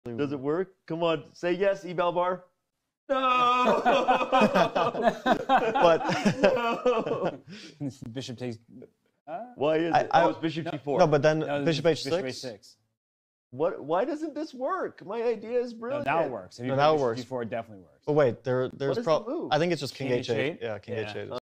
Does it work? Come on, say yes, Eval Bar. No! But No! Bishop takes. Why is it? Oh, it's Bishop G4. no, but then No, Bishop H6. Bishop H6. What? Why doesn't this work? My idea is No, brilliant. now it works. If you No, play now it Bishop works. G4, it definitely works. But wait, there's What is the probably. move? I think it's just King King H8. H8? Yeah, King Yeah. H8 is.